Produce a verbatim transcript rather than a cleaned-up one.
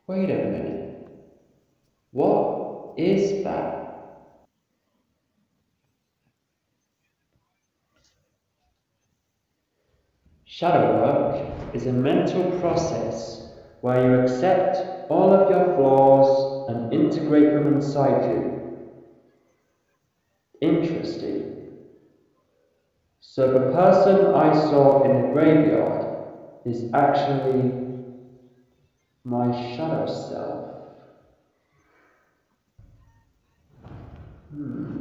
Wait a minute. What is that? Shadow work is a mental process where you accept all of your flaws and integrate them inside you. Interesting. So the person I saw in the graveyard is actually my shadow self. Hmm.